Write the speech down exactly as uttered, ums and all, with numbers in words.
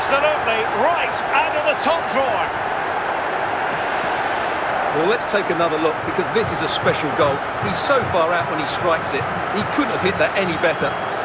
Absolutely right under the top drawer. Well, let's take another look, because this is a special goal. He's so far out when he strikes it. He couldn't have hit that any better.